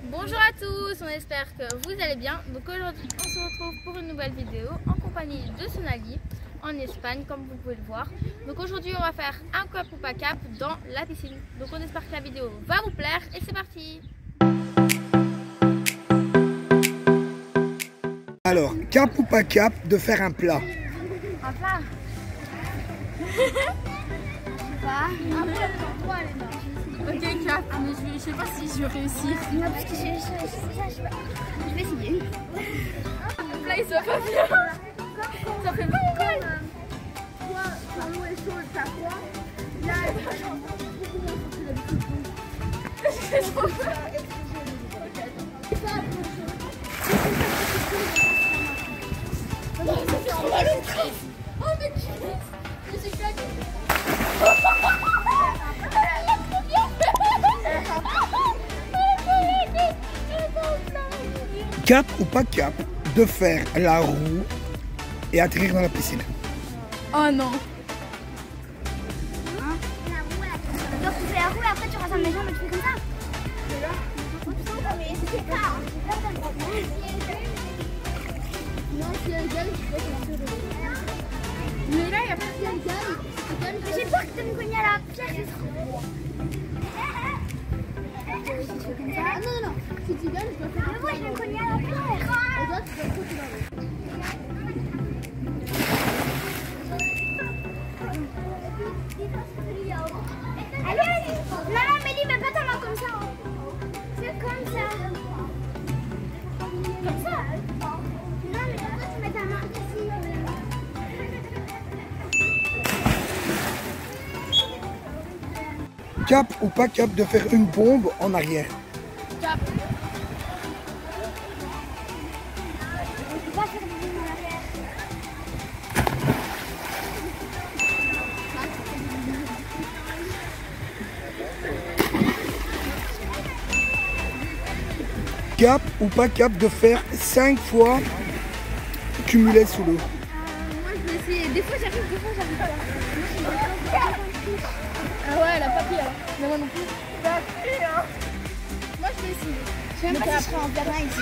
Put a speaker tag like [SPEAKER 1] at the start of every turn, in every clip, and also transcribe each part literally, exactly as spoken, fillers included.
[SPEAKER 1] Bonjour à tous, on espère que vous allez bien. Donc aujourd'hui on se retrouve pour une nouvelle vidéo en compagnie de Sonali en Espagne comme vous pouvez le voir. Donc aujourd'hui on va faire un cap ou pas cap dans la piscine. Donc on espère que la vidéo va vous plaire et c'est parti.
[SPEAKER 2] Alors, cap ou pas cap de faire un plat?
[SPEAKER 1] Un plat. Pas. Ok, cap, mais je, je sais pas si je vais réussir.
[SPEAKER 3] Non, parce que je, je, je, je, je, je vais essayer.
[SPEAKER 1] Le plat il soit pas bien. Ça fait mal.
[SPEAKER 3] Toi, quand l'eau est chaude, t'as froid. Là, elle est beaucoup moins chaude que d'habitude.
[SPEAKER 1] C'est trop peur. Oh, ça fait trop mal au cul. Oh, mais qui je suis claquée.
[SPEAKER 2] Cap ou pas cap de faire la roue et atterrir dans la piscine?
[SPEAKER 1] Oh non.
[SPEAKER 3] Hein? La roue, là. Donc tu fais la roue et après tu rassembles les jambes et tu fais comme ça. Mais c'est pas, hein.
[SPEAKER 1] Non, si elle gagne, je vais te faire. Mais là, il n'y a pas si elle gagne.
[SPEAKER 3] J'ai peur que tu me cognes à la pierre, c'est trop. Si tu fais comme ça.
[SPEAKER 1] Ah non, non, non. Si tu gagnes, je dois faire.
[SPEAKER 3] Mais moi je vais me cogner à la pierre.
[SPEAKER 1] Et toi, tu dois continuer.
[SPEAKER 3] Allez, allez. Non, non, Mélie, mets pas ta main comme ça. C'est comme ça. Comme ça. Non, mais pourquoi tu mets ta main ici?
[SPEAKER 2] Cap ou pas cap de faire une bombe en arrière?
[SPEAKER 1] Cap.
[SPEAKER 3] On peut pas faire des lignes en arrière.
[SPEAKER 2] Cap ou pas cap de faire cinq fois cumulé sous l'eau?
[SPEAKER 1] Moi, je vais essayer. Des fois, j'arrive, des fois, j'arrive pas. Ah ouais, elle a pas pris, hein. Mais moi non plus. T'as pris, hein. Moi, je vais essayer.
[SPEAKER 3] Je sais même pas si je serai en terrain ici.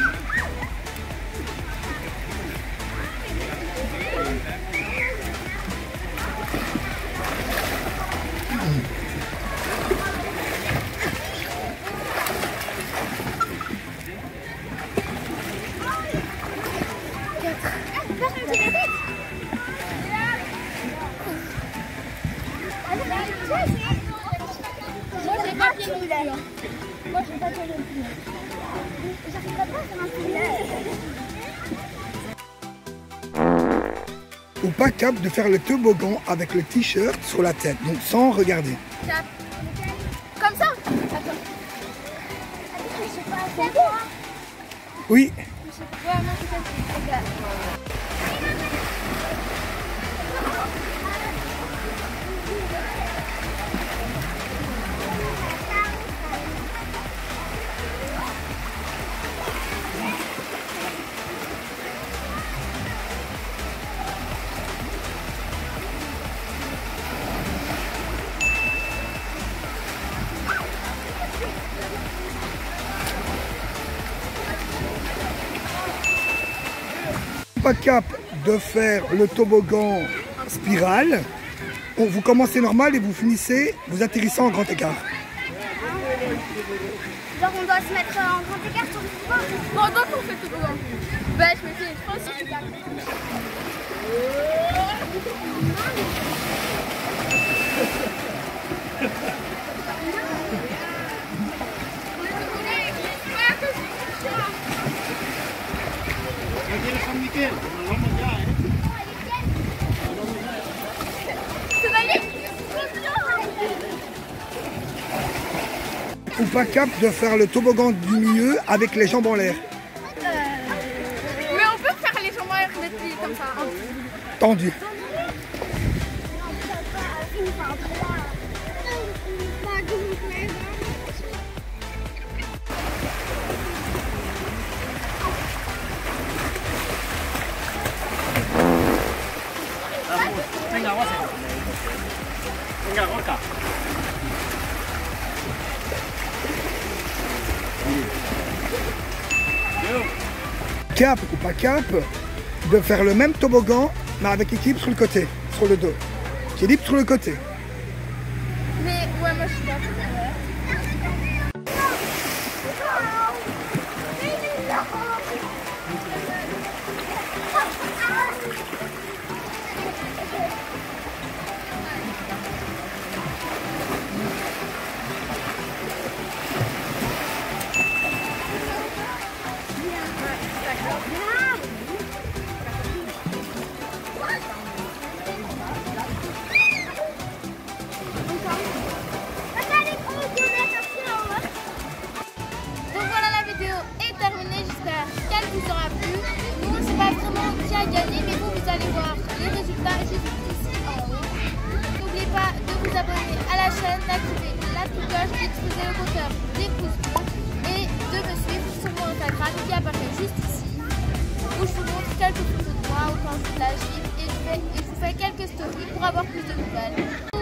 [SPEAKER 1] Moi, j'ai pas pied non plus, hein.
[SPEAKER 3] Moi, je vais pas tirer le plus. J'arriverai pas à faire un filet.
[SPEAKER 2] Ou pas cap de faire le toboggan avec le t-shirt sur la tête, donc sans regarder?
[SPEAKER 1] Cap. Comme ça. Attends.
[SPEAKER 3] Je sais pas, c'est bon.
[SPEAKER 2] Oui.
[SPEAKER 1] Ouais, moi, je sais pas.
[SPEAKER 2] Pas cap de faire le toboggan spirale. On, vous commencez normal et vous finissez, vous atterrissez en grand écart.
[SPEAKER 3] Genre, on doit se mettre en grand écart sur le sport.
[SPEAKER 1] Pendant qu'on fait tout toboggan. Ben, je me dis, je pense que
[SPEAKER 2] Ou pas cap de faire le toboggan du milieu avec les jambes en l'air.
[SPEAKER 1] mais on peut faire les jambes en l'air comme ça. Hein.
[SPEAKER 2] Tendu.
[SPEAKER 4] Venga, vamos a hacer. Venga, Gorka.
[SPEAKER 2] cap ou pas cap, de faire le même toboggan, mais avec équilibre sur le côté, sur le dos. Équilibre sur le côté.
[SPEAKER 1] Mais ouais, moi je suis pas prête. Donc voilà, la vidéo est terminée, j'espère qu'elle vous aura plu. Nous on ne sait pas vraiment qui a gagné, mais vous, vous allez voir les résultats juste ici en haut. N'oubliez pas de vous abonner à la chaîne, d'activer la petite cloche, d'utiliser le compteur des pouces bleus et de me suivre sur mon Instagram qui apparaît juste ici, où je vous montre quelques photos de moi ou quand je fais de la gym et je, fais, et je vous fais quelques stories pour avoir plus de nouvelles.